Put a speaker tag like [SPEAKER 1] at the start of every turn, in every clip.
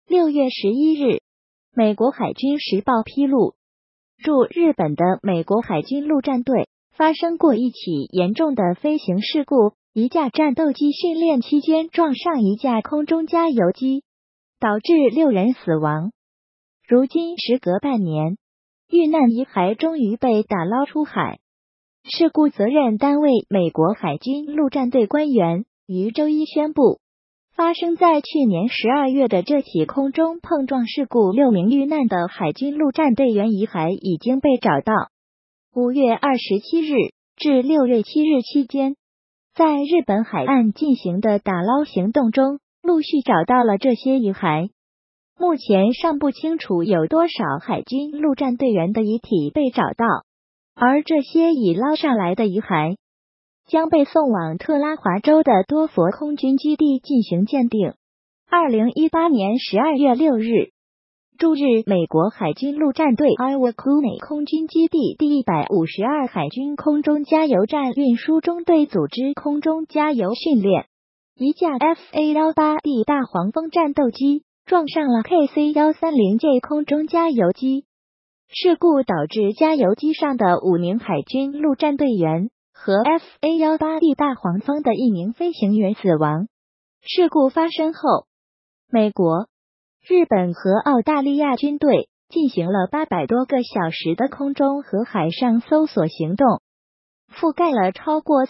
[SPEAKER 1] 6月11日，美国海军时报披露，驻日本的美国海军陆战队发生过一起严重的飞行事故，一架战斗机训练期间撞上一架空中加油机，导致6人死亡。如今时隔半年，遇难遗骸终于被打捞出海。事故责任单位美国海军陆战队官员于周一宣布，发生在去年12月的这起空中碰撞事故，6名遇难的海军陆战队员遗骸已经被找到。5月27日至6月7日期间，在日本海岸进行的打捞行动中，陆续找到了这些遗骸。目前尚不清楚有多少海军陆战队员的遗体被找到，而这些已捞上来的遗骸将被送往特拉华州的多佛空军基地进行鉴定。2018年12月6日，驻日美国海军陆战队 Iwakuni 空军基地第152海军空中加油站运输中队组织空中加油训练，一架 FA-18D 大黄蜂战斗机撞上了 KC-130J 空中加油机。事故导致加油机上的5名海军陆战队员和 FA-18D 大黄蜂的1名飞行员死亡。事故发生后，美国、日本和澳大利亚军队进行了800多个小时的空中和海上搜索行动，覆盖了超过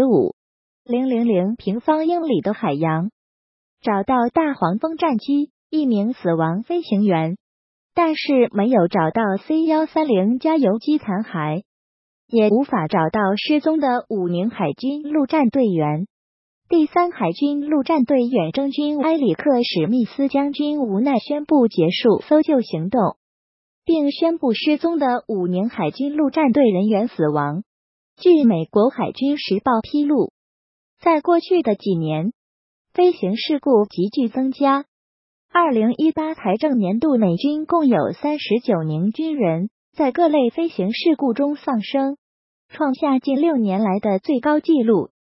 [SPEAKER 1] 35,000平方英里的海洋，找到大黄蜂战机1名死亡飞行员，但是没有找到 C-130 加油机残骸，也无法找到失踪的5名海军陆战队员。第3海军陆战队远征军埃里克·史密斯将军无奈宣布结束搜救行动，并宣布失踪的5名海军陆战队人员死亡。据美国海军时报披露，在过去的几年，飞行事故急剧增加。2018财政年度，美军共有39名军人在各类飞行事故中丧生，创下近6年来的最高纪录。